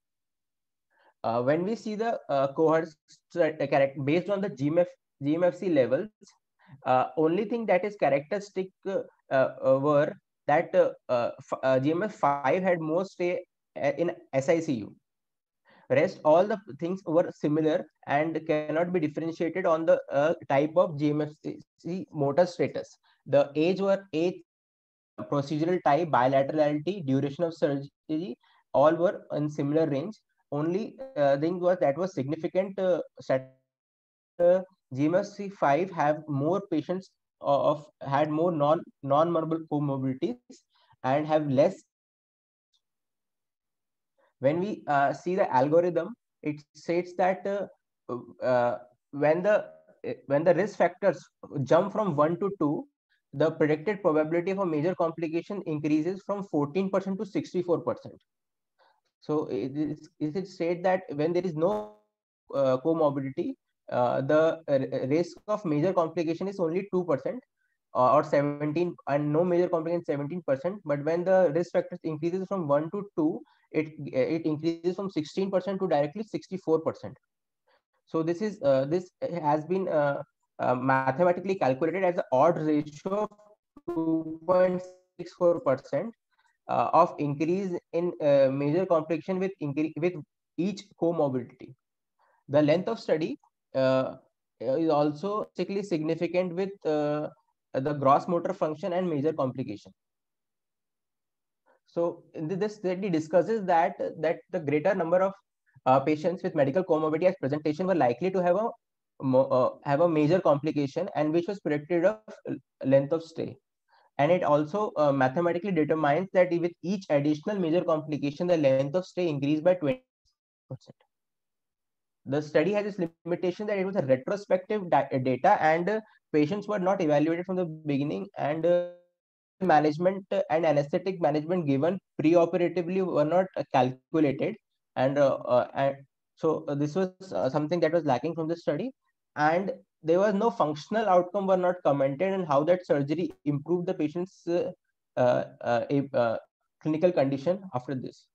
Speaker 6: Uh, when we see the uh, cohorts correct based on the G M F, G M F C levels, uh, only thing that is characteristic uh, uh, were that uh, uh, G M F five had more stay in S I C U. Rest all the things were similar and cannot be differentiated on the uh, type of G M F C motor status. The age were age, procedural type, bilaterality, duration of surgery, all were in similar range. Only uh, thing was that was significant. Uh, uh, G M F C five have more patients of had more non non-morbid comorbidities and have less. When we uh, see the algorithm, it states that uh, uh, when the when the risk factors jump from one to two, the predicted probability of a major complication increases from fourteen percent to sixty-four percent. So it is, it is said that when there is no uh, comorbidity, uh, the uh, risk of major complication is only two percent uh, or seventeen, and no major complication seventeen percent. But when the risk factors increases from one to two, it it increases from sixteen percent to directly sixty-four percent. So this is uh, this has been uh, uh, mathematically calculated as an odd ratio of two point six four percent uh, of increase in uh, major complication with increase with each comorbidity. The length of study uh, is also statistically significant with uh, the gross motor function and major complication. So this study discusses that that the greater number of uh, patients with medical comorbidity as presentation were likely to have a uh, have a major complication, and which was predicted of length of stay. And it also uh, mathematically determines that with each additional major complication, the length of stay increased by twenty percent. The study has its limitation that it was a retrospective data, and uh, patients were not evaluated from the beginning, and uh, management and anesthetic management given preoperatively were not uh, calculated. And, uh, uh, and so uh, this was uh, something that was lacking from the study. And there was no functional outcome were not commented on how that surgery improved the patient's uh, uh, uh, clinical condition after this.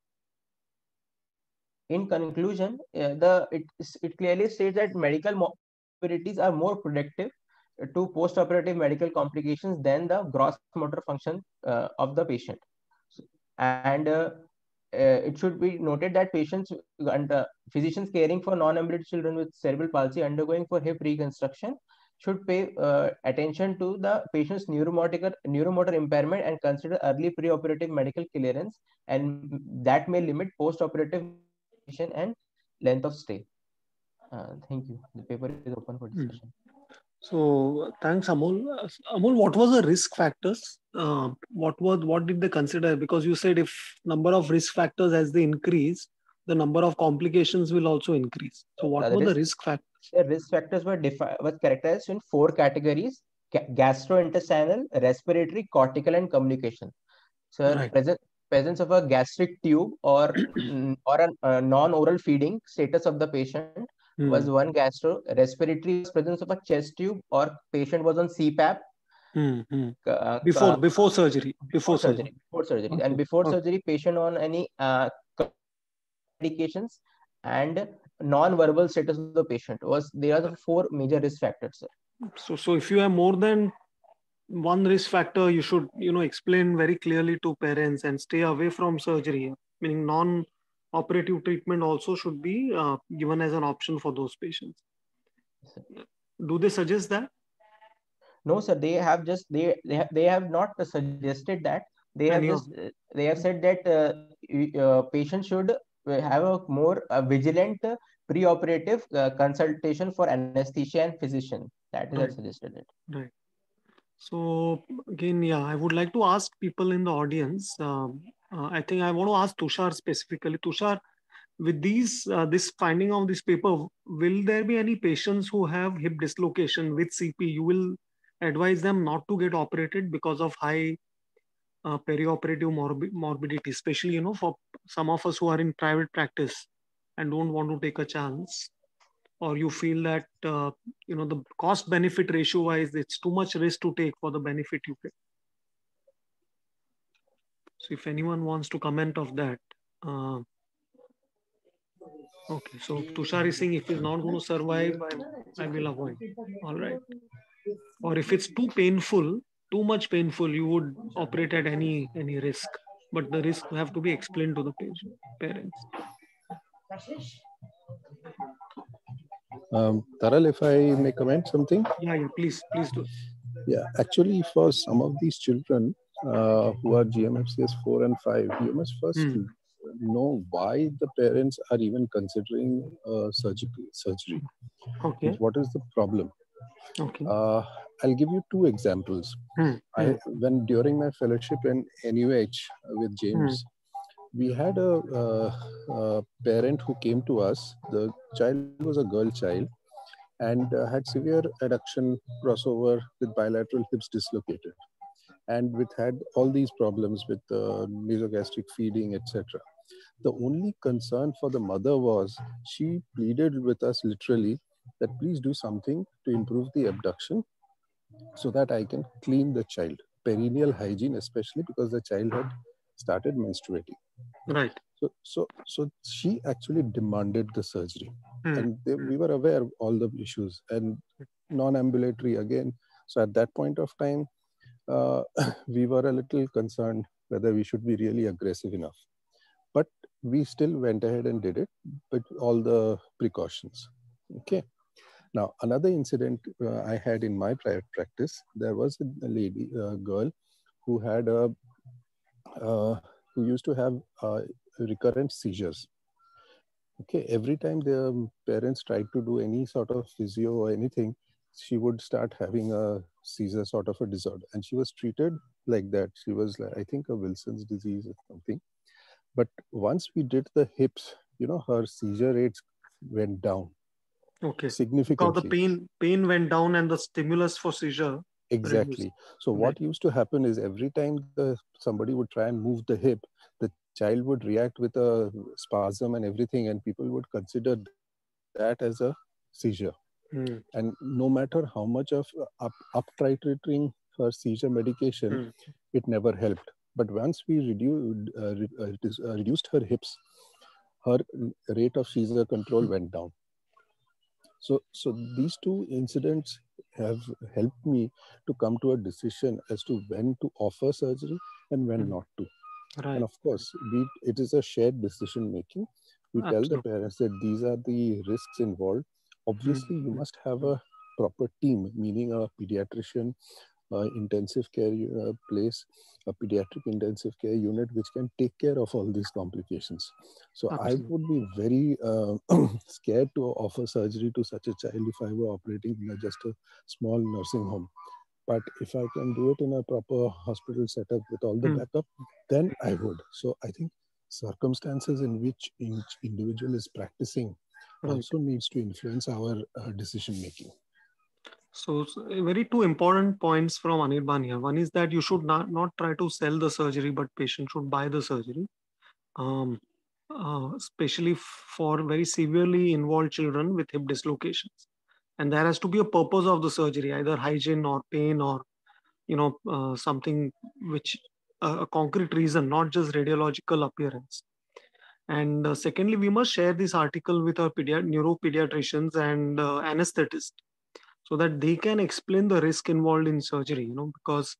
Speaker 6: In conclusion, uh, the it, it clearly states that medical morbidities are more predictive to post-operative medical complications than the gross motor function uh, of the patient. And uh, uh, it should be noted that patients and uh, physicians caring for non-ambulatory children with cerebral palsy undergoing for hip reconstruction should pay uh, attention to the patient's neuromotor, neuromotor impairment and consider early preoperative medical clearance, and that may limit post-operative and length of stay. Uh, thank you. The paper is open for discussion.
Speaker 1: So thanks, Amol. Uh, Amol, what was the risk factors? Uh, what was what did they consider? Because you said if number of risk factors as they increase, the number of complications will also increase. So what uh, were the risk factors?
Speaker 6: The risk factors were defined was characterized in four categories: gastrointestinal, respiratory, cortical, and communication. So right. present presence of a gastric tube or or a, a non-oral feeding status of the patient hmm. was one gastro. Respiratory presence of a chest tube or patient was on C PAP.
Speaker 1: Hmm. Hmm. Uh, before uh, before surgery. Before,
Speaker 6: before surgery. surgery. Before surgery. Okay. And before okay. surgery, patient on any uh, medications, and non-verbal status of the patient was there are the four major risk factors, sir.
Speaker 1: So so if you have more than one risk factor, you should, you know, explain very clearly to parents and stay away from surgery, meaning non-operative treatment also should be uh, given as an option for those patients. Yes, do they suggest that?
Speaker 6: No, sir. They have just, they, they, have, they have not suggested that. They have just, uh, they have said that uh, uh, patients should have a more uh, vigilant uh, pre-operative uh, consultation for anesthesia and physician. That is right. suggested it.
Speaker 1: Right. So again, yeah, I would like to ask people in the audience. Uh, uh, I think I want to ask Tushar specifically. Tushar, with these, uh, this finding of this paper, will there be any patients who have hip dislocation with C P? You will advise them not to get operated because of high uh, perioperative morbid morbidity, especially, you know, for some of us who are in private practice and don't want to take a chance. Or you feel that, uh, you know, the cost benefit ratio wise, it's too much risk to take for the benefit you get. So if anyone wants to comment of that. Uh, okay, so Tushar is saying if he's not going to survive, I, I will avoid. All right. Or if it's too painful, too much painful, you would operate at any, any risk. But the risk have to be explained to the patient, parents.
Speaker 5: Um, Taral, if I may comment something?
Speaker 1: Yeah, yeah, please, please do.
Speaker 5: Yeah, actually, for some of these children uh, who are G M F C S four and five, you must first hmm. know why the parents are even considering uh, surgical surgery.
Speaker 1: Okay.
Speaker 5: What is the problem?
Speaker 1: Okay.
Speaker 5: Uh, I'll give you two examples.
Speaker 1: Hmm.
Speaker 5: I when during my fellowship in N U H with James, hmm. we had a, uh, a parent who came to us. The child was a girl child and uh, had severe adduction crossover with bilateral hips dislocated, and with had all these problems with uh, nasogastric feeding, et cetera. The only concern for the mother was she pleaded with us literally that please do something to improve the abduction so that I can clean the child. Perineal hygiene, especially because the child had started menstruating.
Speaker 1: Right.
Speaker 5: So, so, so she actually demanded the surgery,
Speaker 1: Hmm.
Speaker 5: and they, we were aware of all the issues and non-ambulatory again. So at that point of time, uh, we were a little concerned whether we should be really aggressive enough. But we still went ahead and did it with all the precautions. Okay. Now, another incident uh, I had in my private practice, there was a lady, a girl who had a, uh, who used to have uh, recurrent seizures. Okay, every time the parents tried to do any sort of physio or anything, she would start having a seizure sort of a disorder. And she was treated like that. She was, like, I think, a Wilson's disease or something. But once we did the hips, you know, her seizure rates went down.
Speaker 1: Okay.
Speaker 5: Significantly.
Speaker 1: Because the pain pain went down and the stimulus for seizure.
Speaker 5: Exactly. Reduced. So what right. used to happen is every time the somebody would try and move the hip, the child would react with a spasm and everything, and people would consider that as a seizure.
Speaker 1: Hmm.
Speaker 5: And no matter how much of up, up titrating her seizure medication, hmm. it never helped. But once we reduced, uh, re, uh, reduced her hips, her rate of seizure control went down. So, so these two incidents have helped me to come to a decision as to when to offer surgery and when mm. not to.
Speaker 1: Right.
Speaker 5: And of course, we, it is a shared decision making. We Absolutely. Tell the parents that these are the risks involved. Obviously, mm. you must have a proper team, meaning a pediatrician, uh, intensive care uh, place, a pediatric intensive care unit, which can take care of all these complications. So Absolutely. I would be very uh, scared to offer surgery to such a child if I were operating in a, just a small nursing home. But if I can do it in a proper hospital setup with all the mm. backup, then I would. So I think circumstances in which each individual is practicing right. also needs to influence our uh, decision making.
Speaker 1: So, so very two important points from Anirban here. One is that you should not, not try to sell the surgery, but patient should buy the surgery. Um, uh, especially for very severely involved children with hip dislocations. And there has to be a purpose of the surgery, either hygiene or pain or, you know, uh, something which, uh, a concrete reason, not just radiological appearance. And uh, secondly, we must share this article with our pedi- neuropediatricians and uh, anesthetists, so that they can explain the risk involved in surgery, you know, because,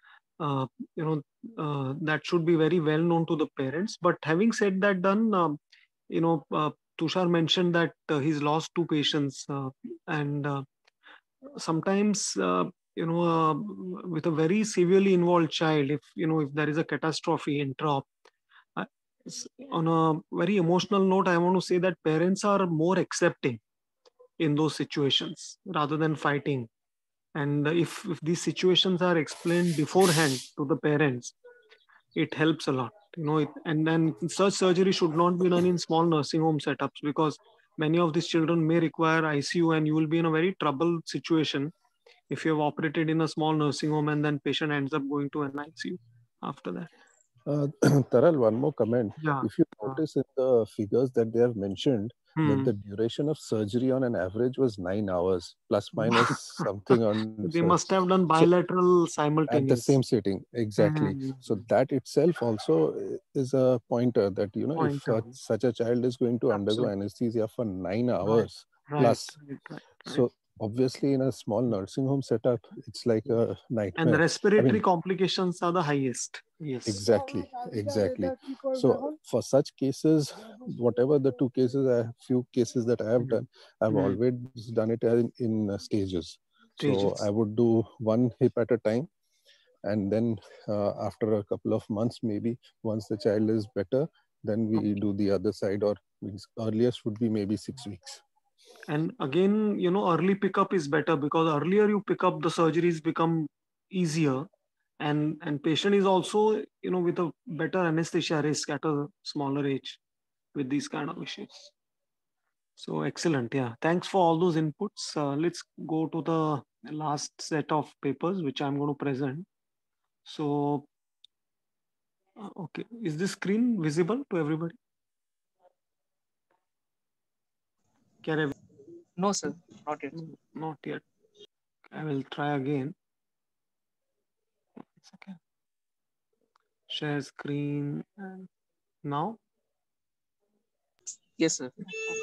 Speaker 1: uh, you know, uh, that should be very well known to the parents. But having said that done, um, you know, uh, Tushar mentioned that uh, he's lost two patients uh, and uh, sometimes, uh, you know, uh, with a very severely involved child, if, you know, if there is a catastrophe intra, uh, on a very emotional note, I want to say that parents are more accepting in those situations rather than fighting. And if, if these situations are explained beforehand to the parents, it helps a lot, you know. It, and then such surgery should not be done in small nursing home setups, because many of these children may require I C U, and you will be in a very troubled situation if you have operated in a small nursing home and then patient ends up going to an I C U after that.
Speaker 5: Uh, Taral, one more comment.
Speaker 1: Yeah.
Speaker 5: If you notice in the figures that they have mentioned,
Speaker 1: hmm.
Speaker 5: that the duration of surgery on an average was nine hours, plus minus something on.
Speaker 1: They so, must have done bilateral so, simultaneous.
Speaker 5: At the same sitting, exactly. Hmm. So that itself also is a pointer that, you know, pointer. If uh, such a child is going to Absolutely. Undergo anesthesia for nine hours
Speaker 1: right.
Speaker 5: plus,
Speaker 1: right. Right. Right.
Speaker 5: so obviously in a small nursing home setup, it's like a nightmare.
Speaker 1: And the respiratory I mean,
Speaker 5: complications
Speaker 1: are the highest. Yes.
Speaker 5: Exactly. Exactly. So for such cases, whatever the two cases, I few cases that I have mm-hmm. done, I've mm-hmm. always done it in, in stages. stages. So I would do one hip at a time. And then uh, after a couple of months, maybe once the child is better, then we do the other side, or earliest would be maybe six weeks.
Speaker 1: And again, you know, early pickup is better, because earlier you pick up, the surgeries become easier, and and patient is also, you know, with a better anesthesia risk at a smaller age with these kind of issues. So excellent. Yeah. Thanks for all those inputs. Uh, let's go to the last set of papers, which I'm going to present. So Uh, okay, is this screen visible to everybody? Can I...
Speaker 2: No, sir, not yet.
Speaker 1: No, not yet. I will try again. Okay. Share screen. And now?
Speaker 2: Yes, sir.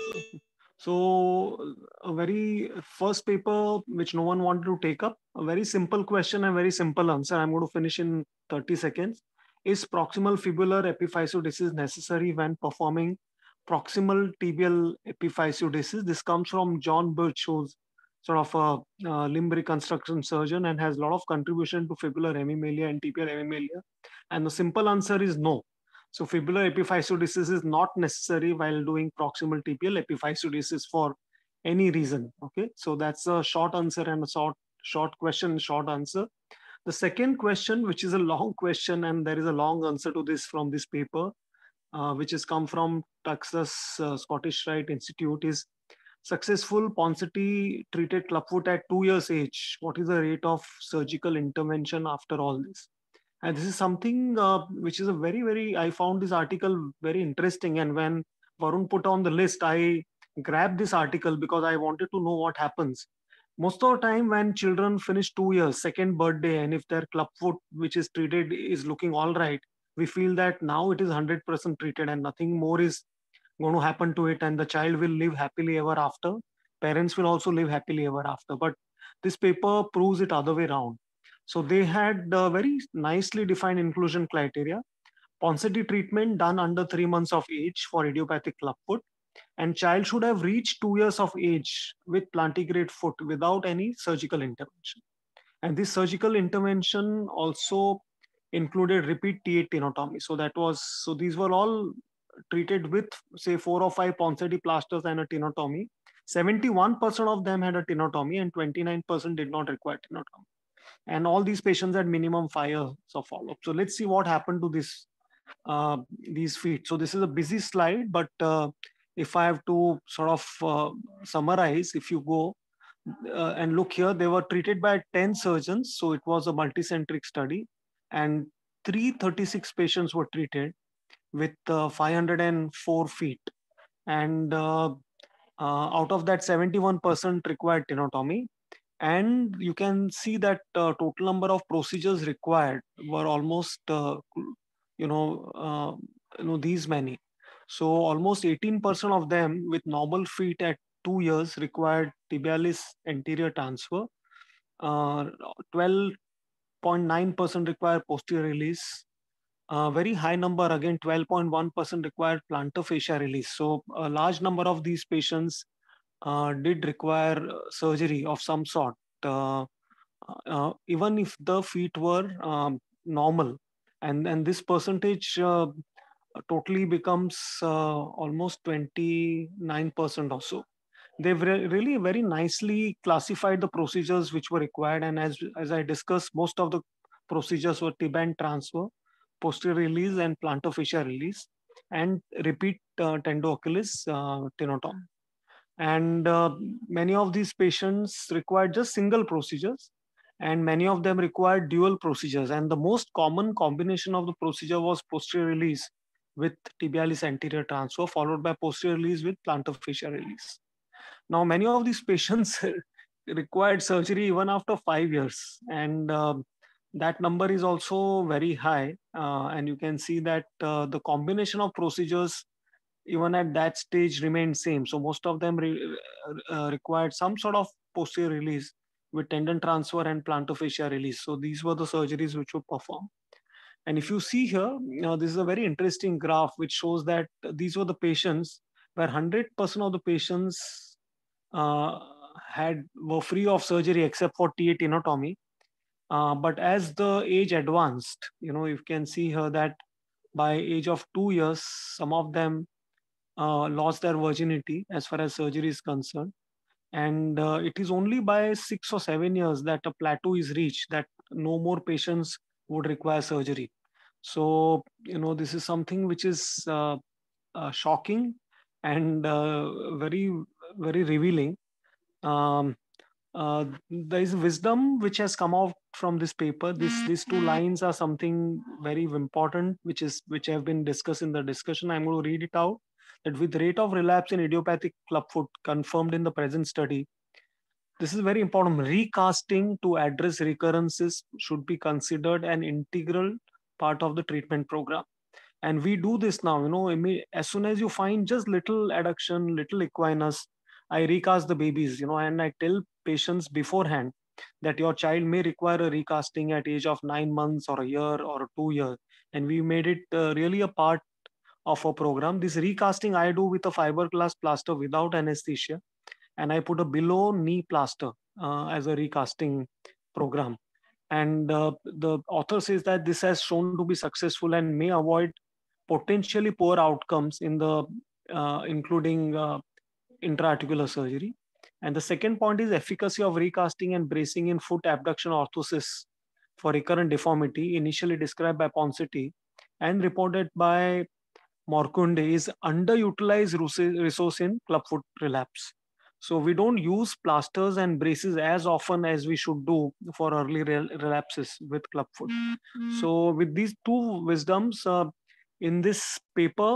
Speaker 1: So a very first paper which no one wanted to take up, a very simple question and very simple answer. I'm going to finish in thirty seconds. Is proximal fibular epiphysiodesis necessary when performing proximal tibial epiphysiodesis? This comes from John Birch, who's sort of a, a limb reconstruction surgeon and has a lot of contribution to fibular hemimelia and tibial hemimelia. And the simple answer is no. So fibular epiphysiodesis is not necessary while doing proximal tibial epiphysiodesis for any reason. Okay, so that's a short answer and a short short question, short answer. The second question, which is a long question, and there is a long answer to this from this paper, uh, which has come from Texas uh, Scottish Rite Institute, is successful Ponseti treated clubfoot at two years age. What is the rate of surgical intervention after all this? And this is something uh, which is a very, very, I found this article very interesting. And when Varun put on the list, I grabbed this article because I wanted to know what happens. Most of the time when children finish two years, second birthday, and if their clubfoot, which is treated, is looking all right, we feel that now it is one hundred percent treated and nothing more is going to happen to it. And the child will live happily ever after. Parents will also live happily ever after. But this paper proves it other way around. So they had a very nicely defined inclusion criteria. Ponseti treatment done under three months of age for idiopathic clubfoot, and child should have reached two years of age with plantigrade foot without any surgical intervention. And this surgical intervention also included repeat T eight tenotomy. So that was, so these were all treated with say four or five Ponseti plasters and a tenotomy. seventy-one percent of them had a tenotomy and twenty-nine percent did not require tenotomy. And all these patients had minimum five years of follow-up. So let's see what happened to this uh, these feet. So this is a busy slide, but uh, if I have to sort of uh, summarize, if you go uh, and look here, they were treated by ten surgeons. So it was a multicentric study, and three hundred thirty-six patients were treated with uh, five hundred four feet. And uh, uh, out of that, seventy-one percent required tenotomy. And you can see that uh, total number of procedures required were almost, uh, you know, uh, you know, these many. So almost eighteen percent of them with normal feet at two years required tibialis anterior transfer. Uh, twelve point nine percent required posterior release. A very high number, again, twelve point one percent required plantar fascia release. So a large number of these patients uh, did require surgery of some sort, uh, uh, even if the feet were um, normal. And, and this percentage uh, totally becomes uh, almost twenty-nine percent or so. They've re really very nicely classified the procedures which were required. And as, as I discussed, most of the procedures were tiband transfer, posterior release, and plantar fascia release, and repeat uh, tendo Achilles uh, tenotomy. And uh, many of these patients required just single procedures, and many of them required dual procedures. And the most common combination of the procedure was posterior release with tibialis anterior transfer, followed by posterior release with plantar fascia release. Now, many of these patients required surgery even after five years. And uh, that number is also very high. Uh, and you can see that uh, the combination of procedures even at that stage remained same. So most of them re uh, required some sort of posterior release with tendon transfer and plantar fascia release. So these were the surgeries which were performed. And if you see here, you know, this is a very interesting graph which shows that these were the patients where one hundred percent of the patients uh, had were free of surgery except for T eight tenotomy. Uh, but as the age advanced, you know, you can see here that by age of two years, some of them uh, lost their virginity as far as surgery is concerned. And uh, it is only by six or seven years that a plateau is reached, that no more patients would require surgery. So, you know, this is something which is uh, uh, shocking and uh, very, very revealing. Um, uh, there is wisdom which has come out from this paper. This these two lines are something very important, which is which have been discussed in the discussion. I'm going to read it out. That with rate of relapse in idiopathic clubfoot confirmed in the present study, this is very important. Recasting to address recurrences should be considered an integral part of the treatment program. And we do this now, you know, as soon as you find just little adduction, little equinus, I recast the babies, you know, and I tell patients beforehand that your child may require a recasting at age of nine months or a year or two years. And we made it uh, really a part of our program. This recasting I do with a fiberglass plaster without anesthesia, and I put a below knee plaster uh, as a recasting program. And uh, the author says that this has shown to be successful and may avoid potentially poor outcomes in the uh, including uh, intra-articular surgery. And the second point is efficacy of recasting and bracing in foot abduction orthosis for recurrent deformity, initially described by Ponseti and reported by Morkunde, is underutilized resource in clubfoot relapse. So we don't use plasters and braces as often as we should do for early relapses with clubfoot. So with these two wisdoms, uh, in this paper,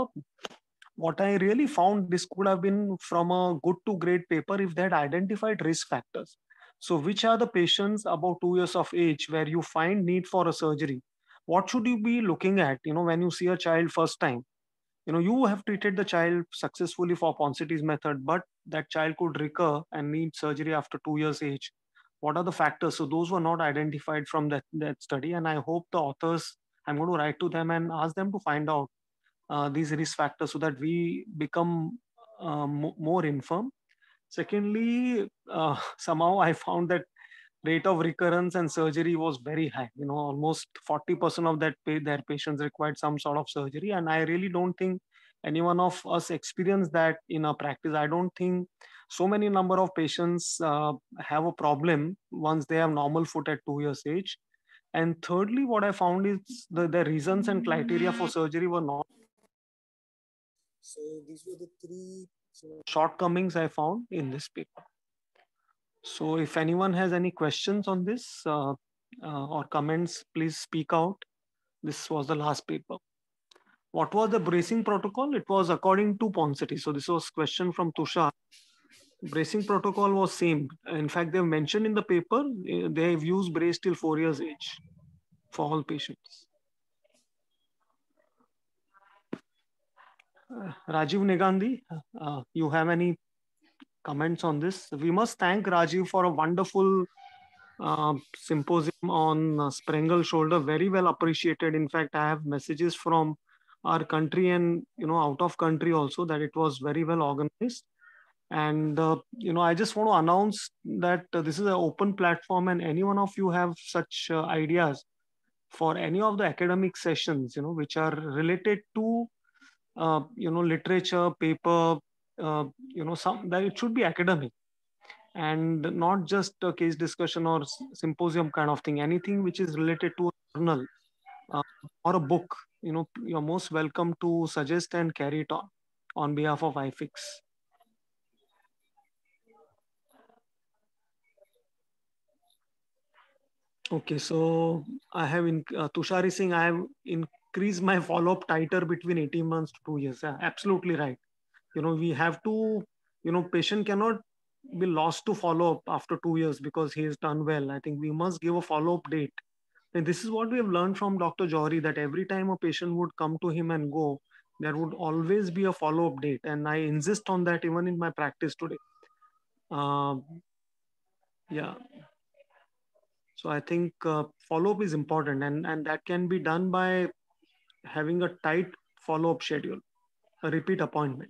Speaker 1: what I really found, this could have been from a good to great paper if they had identified risk factors. So which are the patients about two years of age where you find need for a surgery? What should you be looking at, you know, when you see a child first time? You know, you have treated the child successfully for Ponseti's method, but that child could recur and need surgery after two years age. What are the factors? So those were not identified from that, that study. And I hope the authors, I'm going to write to them and ask them to find out uh, these risk factors so that we become uh, more informed. Secondly, uh, somehow I found that rate of recurrence and surgery was very high. You know, almost forty percent of that pay, their patients required some sort of surgery. And I really don't think any one of us experienced that in our practice. I don't think so many number of patients uh, have a problem once they have normal foot at two years age. And thirdly, what I found is the, the reasons and criteria for surgery were not. So these were the three shortcomings I found in this paper. So if anyone has any questions on this uh, uh, or comments, please speak out. This was the last paper. What was the bracing protocol? It was according to Ponseti. So this was question from Tushar. Bracing protocol was same. In fact, they've mentioned in the paper, they've used brace till four years age for all patients. Uh, Rajiv Negandhi, uh, you have any comments on this? We must thank Rajiv for a wonderful uh, symposium on uh, Sprengel shoulder, very well appreciated. In fact, I have messages from our country and, you know, out of country also that it was very well organized. And, uh, you know, I just want to announce that uh, this is an open platform and any one of you have such uh, ideas for any of the academic sessions, you know, which are related to, uh, you know, literature, paper, uh, you know, some that it should be academic and not just a case discussion or symposium kind of thing. Anything which is related to a journal uh, or a book, you know, you're most welcome to suggest and carry it on on behalf of I FIX. Okay, so I have, in, uh, Tushar is saying I have increased my follow-up tighter between eighteen months to two years. Yeah, absolutely right. You know, we have to, you know, patient cannot be lost to follow-up after two years because he has done well. I think we must give a follow-up date. And this is what we have learned from Doctor Johari, that every time a patient would come to him and go, there would always be a follow-up date. And I insist on that even in my practice today. Uh, yeah. So I think uh, follow-up is important, and, and that can be done by having a tight follow-up schedule, a repeat appointment.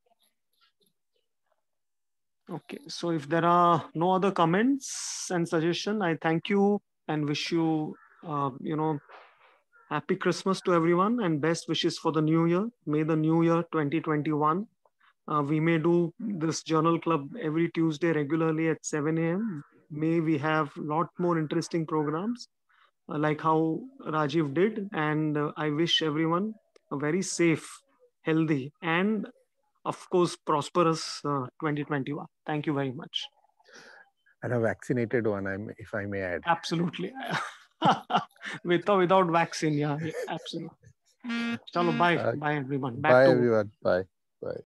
Speaker 1: Okay, so if there are no other comments and suggestions, I thank you and wish you, uh, you know, happy Christmas to everyone and best wishes for the new year. May the new year twenty twenty-one. Uh, we may do this journal club every Tuesday regularly at seven A M May we have a lot more interesting programs uh, like how Rajiv did. And uh, I wish everyone a very safe, healthy, and of course, prosperous uh, twenty twenty-one. Thank you very much.
Speaker 5: And a vaccinated one, I'm, if I may add.
Speaker 1: Absolutely. With or without vaccine, yeah, yeah absolutely. Chalo, bye. Uh, bye, everyone. Back
Speaker 5: bye,
Speaker 1: to
Speaker 5: everyone. Bye. Bye.